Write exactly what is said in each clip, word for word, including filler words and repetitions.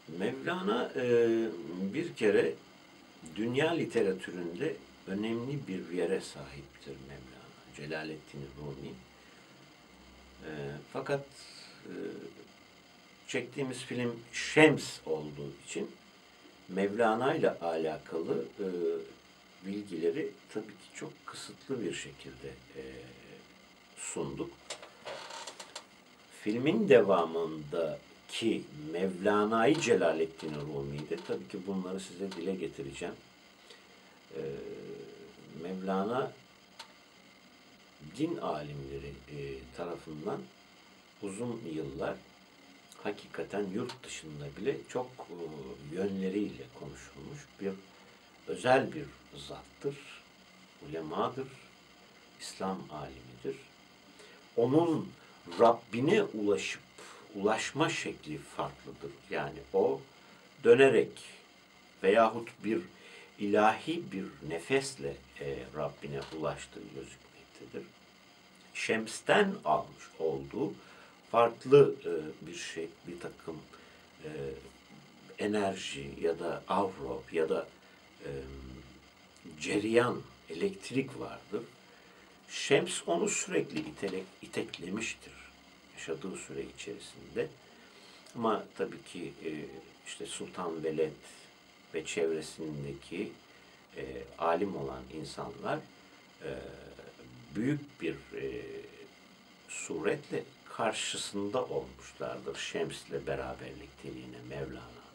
Mevlana e, bir kere dünya literatüründe önemli bir yere sahiptir Mevlana. Celaleddin Rumi. E, fakat e, çektiğimiz film Şems olduğu için Mevlana ile alakalı e, bilgileri tabii ki çok kısıtlı bir şekilde e, sunduk. Filmin devamındaki Mevlana'yı Celaleddin Rumi'de tabii ki bunları size dile getireceğim. Ee, Mevlana din alimleri e, tarafından uzun yıllar hakikaten yurt dışında bile çok e, yönleriyle konuşulmuş bir özel bir zattır, ulemadır, İslam alimidir. Onun Rabbine ulaşıp ulaşma şekli farklıdır. Yani o dönerek veyahut bir ilahi bir nefesle e, Rabbine ulaştığı gözükmektedir. Şems'ten almış olduğu farklı e, bir şey, bir takım e, enerji ya da avro ya da e, cereyan, elektrik vardır. Şems onu sürekli itelek, iteklemiştir yaşadığı süre içerisinde. Ama tabii ki e, işte Sultan Veled ve çevresindeki e, alim olan insanlar e, büyük bir e, suretle karşısında olmuşlardır Şems'le beraberlikteliğine Mevlana'nın.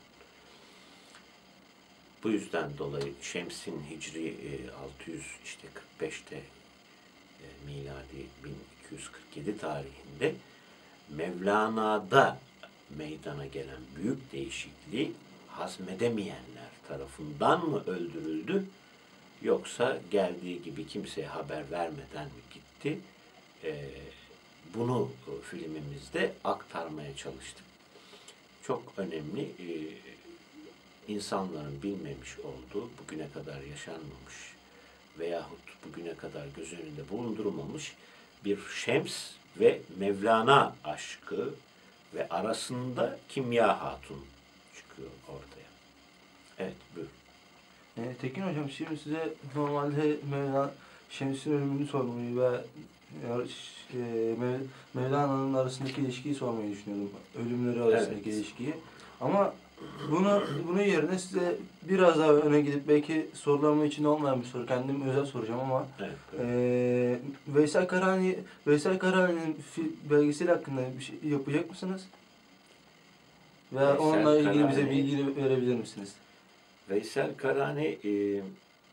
Bu yüzden dolayı Şems'in Hicri e, altı yüz kırk beşte e, miladi bin iki yüz kırk yedi tarihinde Mevlana'da meydana gelen büyük değişikliği hazmedemeyenler tarafından mı öldürüldü yoksa geldiği gibi kimseye haber vermeden mi gitti? E, bunu e, filmimizde aktarmaya çalıştık. Çok önemli e, insanların bilmemiş olduğu, bugüne kadar yaşanmamış veyahut bugüne kadar göz önünde bulundurulmamış bir Şems ve Mevlana aşkı ve arasında Kimya Hatun çıkıyor ortaya. Evet, buyur. E, Tekin Hocam, şimdi size normalde Mevlana, Şems'in ölümünü sormayı ve e, Mev, Mevlana'nın arasındaki ilişkiyi sormayı düşünüyordum. Ölümleri arasındaki evet. ilişkiyi. Ama bunu bunun yerine size biraz daha öne gidip belki sorularımın içinde olmayan bir soru, kendim özel soracağım ama evet, e, Veysel Karani, Veysel Karani'nin belgeseli hakkında bir şey yapacak mısınız? Ve Veysel onunla ilgili Karani, bize bilgi verebilir misiniz? Veysel Karani e,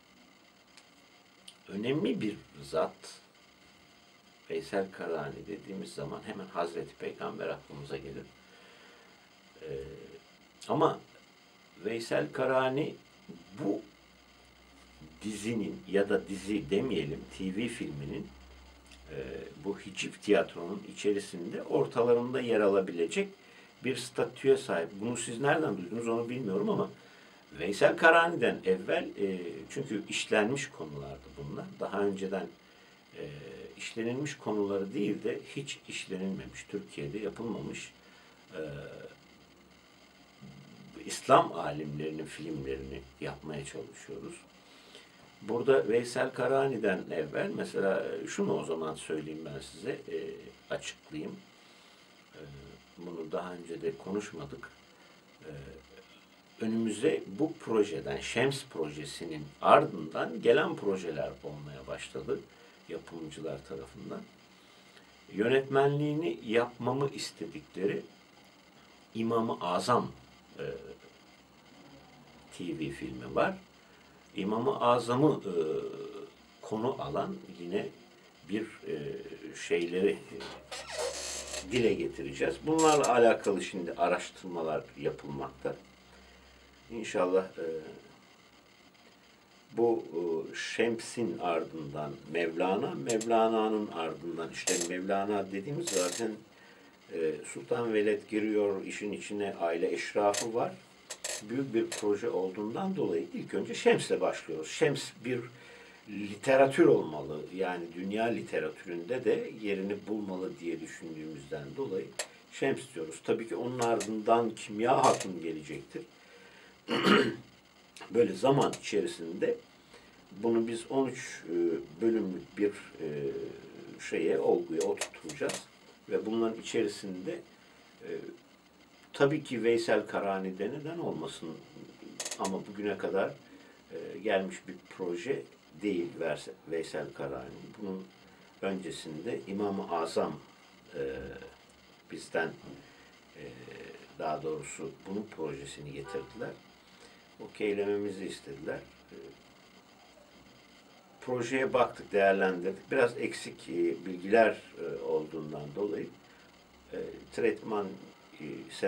önemli bir zat. Veysel Karani dediğimiz zaman hemen Hazreti Peygamber aklımıza gelir. E, ama Veysel Karani bu dizinin ya da dizi demeyelim T V filminin e, bu hiciv tiyatronun içerisinde ortalarında yer alabilecek bir statüye sahip. Bunu siz nereden duydunuz onu bilmiyorum ama Veysel Karani'den evvel e, çünkü işlenmiş konulardı bunlar. Daha önceden e, işlenilmiş konuları değil de hiç işlenilmemiş, Türkiye'de yapılmamış e, İslam alimlerinin filmlerini yapmaya çalışıyoruz. Burada Veysel Karani'den evvel mesela şunu o zaman söyleyeyim ben size, e, açıklayayım. E, bunu daha önce de konuşmadık. E, önümüze bu projeden, Şems projesinin ardından gelen projeler olmaya başladı yapımcılar tarafından. Yönetmenliğini yapmamı istedikleri İmam-ı Azam e, T V filmi var. İmam-ı Azam'ı e, konu alan yine bir e, şeyleri e, dile getireceğiz. Bunlarla alakalı şimdi araştırmalar yapılmakta. İnşallah e, bu e, Şems'in ardından Mevlana, Mevlana'nın ardından işte Mevlana dediğimiz zaten e, Sultan Veled giriyor işin içine, aile eşrafı var. Büyük bir proje olduğundan dolayı ilk önce Şems'le başlıyoruz. Şems bir literatür olmalı. Yani dünya literatüründe de yerini bulmalı diye düşündüğümüzden dolayı Şems diyoruz. Tabii ki onun ardından Kimya Hatun gelecektir. Böyle zaman içerisinde bunu biz on üç bölümlük bir şeye, olguya oturtacağız. Ve bunların içerisinde tabii ki Veysel Karani'de neden olmasın, ama bugüne kadar gelmiş bir proje değil Veysel Karani. Bunun öncesinde İmam-ı Azam bizden, daha doğrusu bunun projesini getirdiler. Okeylememizi istediler. Projeye baktık, değerlendirdik. Biraz eksik bilgiler olduğundan dolayı tretman